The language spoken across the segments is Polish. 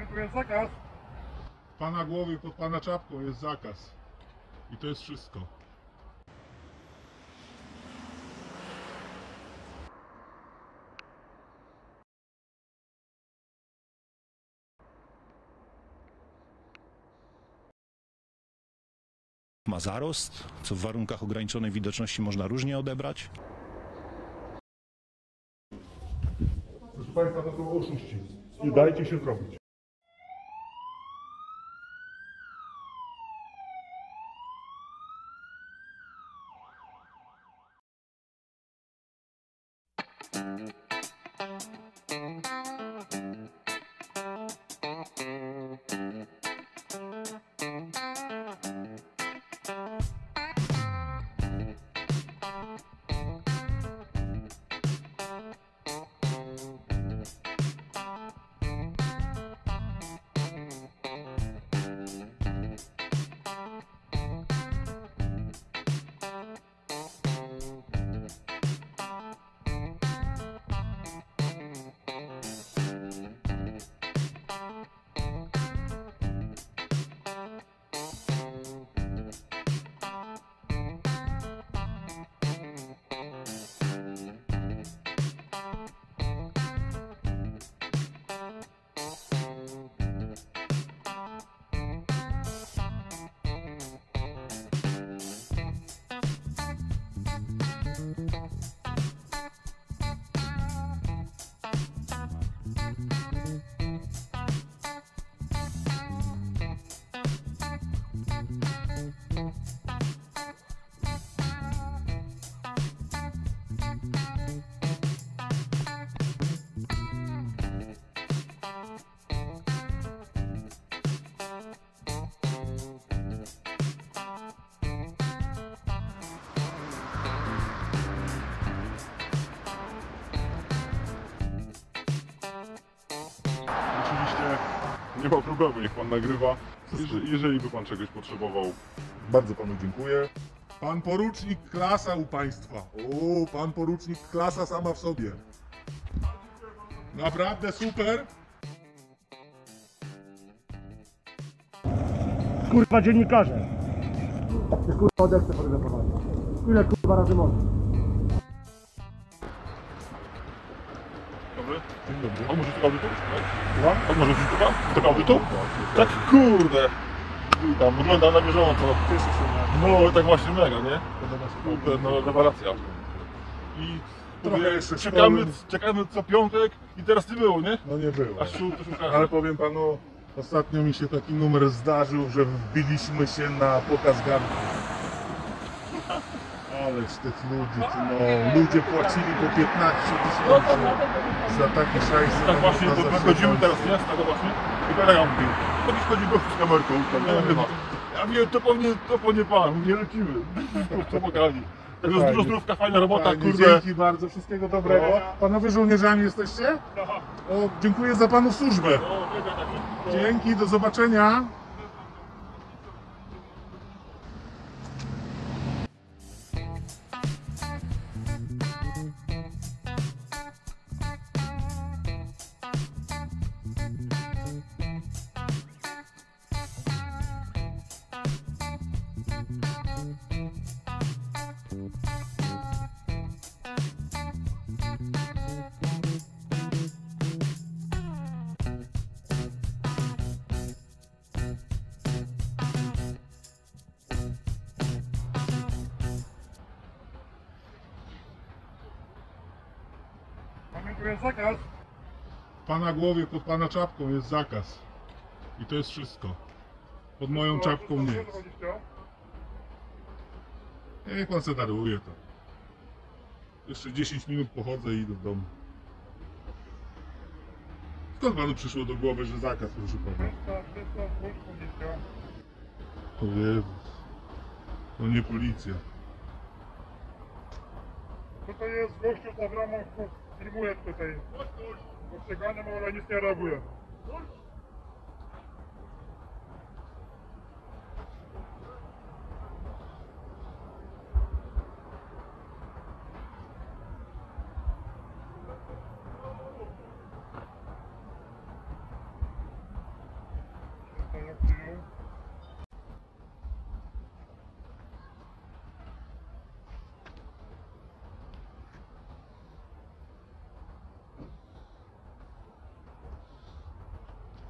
tu jest zakaz. W pana głowie pod pana czapką jest zakaz. I to jest wszystko. Ma zarost, co w warunkach ograniczonej widoczności można różnie odebrać. Proszę państwa, to są oszuści. Nie dajcie się zrobić. Oczywiście nie ma problemu, niech pan nagrywa. Jeżeli by pan czegoś potrzebował, bardzo panu dziękuję. Pan porucznik klasa u państwa. O, pan porucznik klasa sama w sobie. Naprawdę super. Kurwa dziennikarze. Ty kurwa odechcę fotografować. Ile kurwa razy można? Dobry. Dzień dobry. On może tego audytu? Tak? On może tego audytu? Tak, kurde. Tam wygląda na bieżąco. No tak właśnie mega, nie? Kurde, no rewelacja. I trochę jeszcze czekamy co piątek i teraz nie było, nie? No nie było. Ale powiem panu, ostatnio mi się taki numer zdarzył, że wbiliśmy się na pokaz garnków. Ależ tych ludzi, no ludzie płacili po 15 000 za takie szajsy. Tak właśnie, to wychodzimy teraz, nie? Z tego właśnie. I kolega mówi, kiedyś chodzi gość z kamerką, tam nie nagrywa. Ja mówię, to po nie pan, nie lecimy. To pokali. Także dużo zdrówka, fajna robota, fajnie, kurde. Dzięki bardzo, wszystkiego dobrego. Panowie żołnierzami jesteście? O, dziękuję za panów służbę. Dzięki, do zobaczenia. Tu jest zakaz. W pana głowie pod pana czapką jest zakaz. I to jest wszystko. Pod moją czapką nie jest. Niech pan se daruje to. Jeszcze 10 minut pochodzę i idę do domu. Skąd panu przyszło do głowy, że zakaz, proszę pana? O Jezus. To nie policja. Tutaj jest gościu za bramą, filmuje tutaj. Postrzeganiem, ale nic nie reaguje.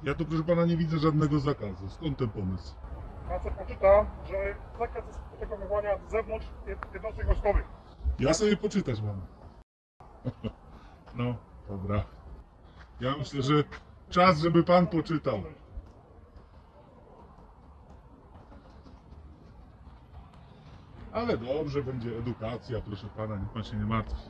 Ja tu, proszę pana, nie widzę żadnego zakazu. Skąd ten pomysł? Na co poczyta, że zakaz jest fotografowania z zewnątrz jednostek wojskowych. Ja sobie poczytać mam. No, dobra. Ja myślę, że czas, żeby pan poczytał. Ale dobrze, będzie edukacja, proszę pana, niech pan się nie martwi.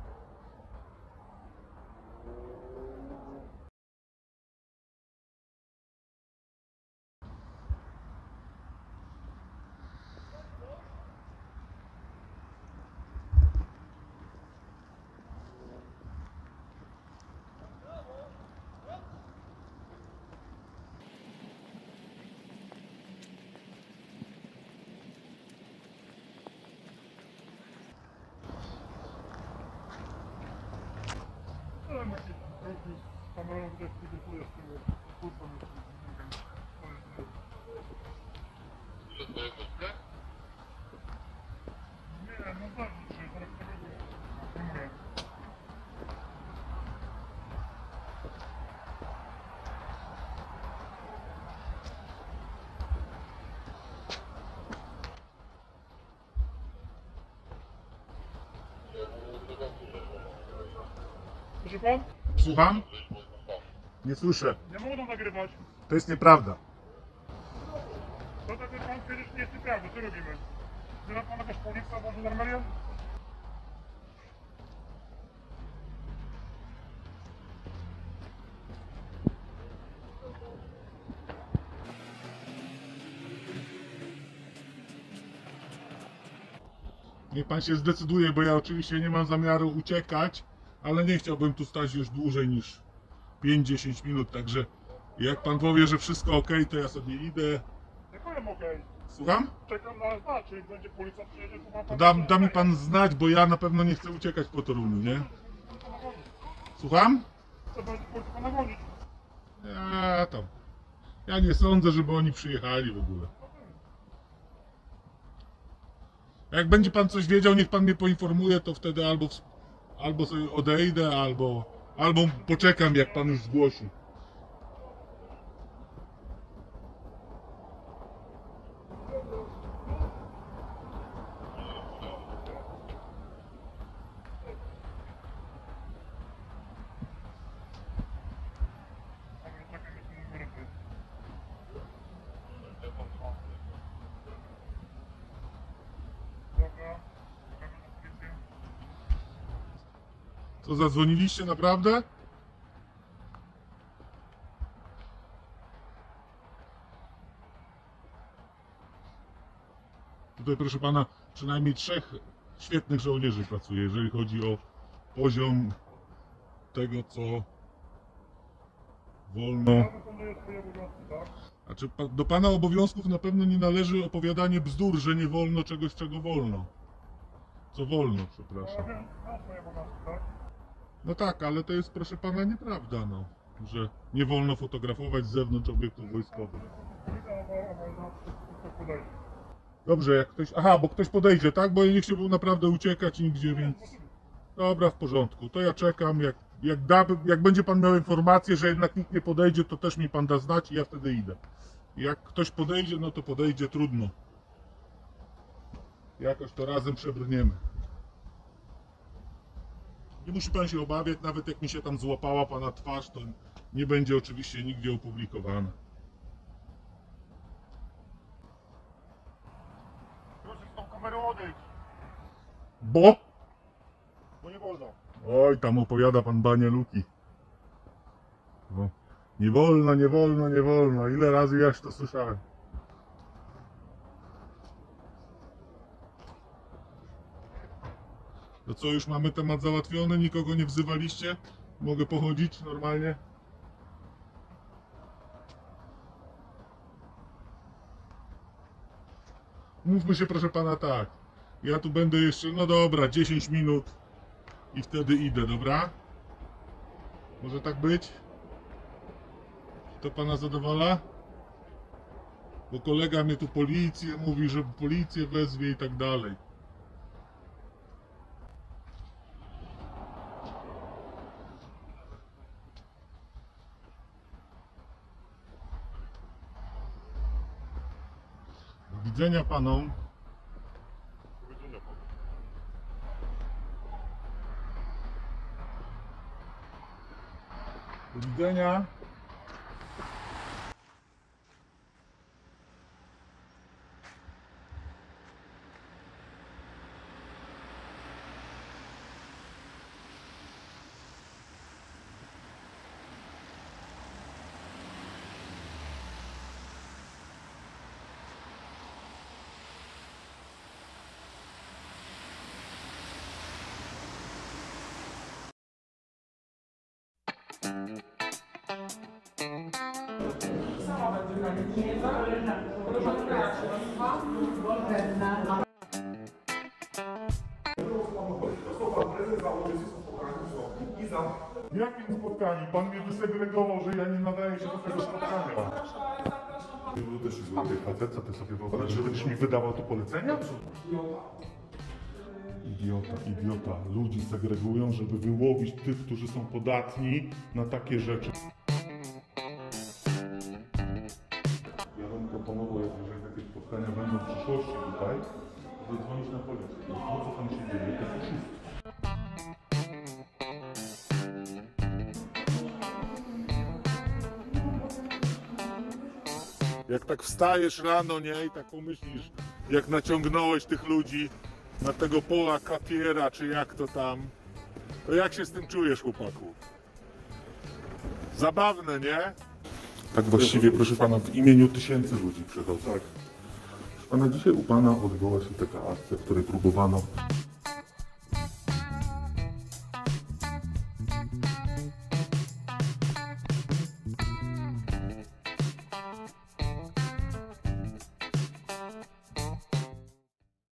Ale ma jakieś kroki z kamerą, gdzie fotografuje z tyłu. Kurwa, nie nie, no zawsze, że zaraz tego filmuję. Proszę pan? Słucham? Nie słyszę. Nie mogą nagrywać. To jest nieprawda. To tak jak pan powiedzieć, nie jest nieprawda, co robimy? Zna pan jakaś policja albo żandarmerię? Niech pan się zdecyduje, bo ja oczywiście nie mam zamiaru uciekać, ale nie chciałbym tu stać już dłużej niż 5-10 minut, także jak pan powie, że wszystko ok, to ja sobie idę. Nie powiem okej. Słucham? Czekam na znać, czyli będzie policja przyjedzie, to ma To pan... da mi pan znać, bo ja na pewno nie chcę uciekać po Toruniu, nie? Słucham? To będzie policja pana gonić. Ja nie sądzę, żeby oni przyjechali w ogóle. Jak będzie pan coś wiedział, niech pan mnie poinformuje, to wtedy albo sobie odejdę, albo poczekam, jak pan już zgłosi. Czekam, jest numer. Dobra, czekamy na policję. Co, zadzwoniliście naprawdę? Tutaj, proszę pana, przynajmniej 3 świetnych żołnierzy pracuje, jeżeli chodzi o poziom tego, co wolno. Ja wykonuję swoje obowiązki, tak? Znaczy, do pana obowiązków na pewno nie należy opowiadanie bzdur, że nie wolno czegoś, czego wolno. Co wolno, Ja przepraszam. wiem, mam swoje obowiązki, tak? No tak, ale to jest, proszę pana, nieprawda, no. Że nie wolno fotografować z zewnątrz obiektów wojskowych. Policja albo na przykład podejdzie. Dobrze, jak ktoś... Aha, bo ktoś podejdzie, tak? Bo ja nie chciałbym naprawdę uciekać nigdzie, więc... Dobra, w porządku. To ja czekam. Jak będzie pan miał informację, że jednak nikt nie podejdzie, to też mi pan da znać i ja wtedy idę. Jak ktoś podejdzie, no to podejdzie, trudno. Jakoś to razem przebrniemy. Nie musi pan się obawiać, nawet jak mi się tam złapała pana twarz, to nie będzie oczywiście nigdzie opublikowane. Proszę z tą kamerą odejść, Bo? bo nie wolno. Oj, tam opowiada pan banialuki. No. Nie wolno, nie wolno, nie wolno. Ile razy ja już to słyszałem. To co, już mamy temat załatwiony? Nikogo nie wzywaliście? Mogę pochodzić normalnie? Mówmy się, proszę pana, tak. Ja tu będę jeszcze, no dobra, 10 minut i wtedy idę, dobra? Może tak być? To pana zadowala? Bo kolega mnie tu policję mówi, że policję wezwie i tak dalej. widzenia panom. Do widzenia. Jakim spotkaniu? Pan mnie wysegregował, że ja nie nadaję się do tego spotkania. Ty się złoty facet, co ty sobie wyobrażasz, że będziesz mi wydawał tu polecenia? Idiota. Ludzi segregują, żeby wyłowić tych, którzy są podatni na takie rzeczy. Ja bym proponował, jeżeli takie spotkania będą w przyszłości tutaj, zadzwonić na policję. To, co tam się dzieje, to jest oszustwo. Jak tak wstajesz rano, nie, i tak pomyślisz, jak naciągnąłeś tych ludzi na tego Pola Katiera, czy jak to tam, to jak się z tym czujesz, chłopaku? Zabawne, nie? Tak właściwie, proszę pana, w imieniu tysięcy ludzi przychodzą. Tak. Proszę pana, dzisiaj u pana odbyła się taka akcja, w której próbowano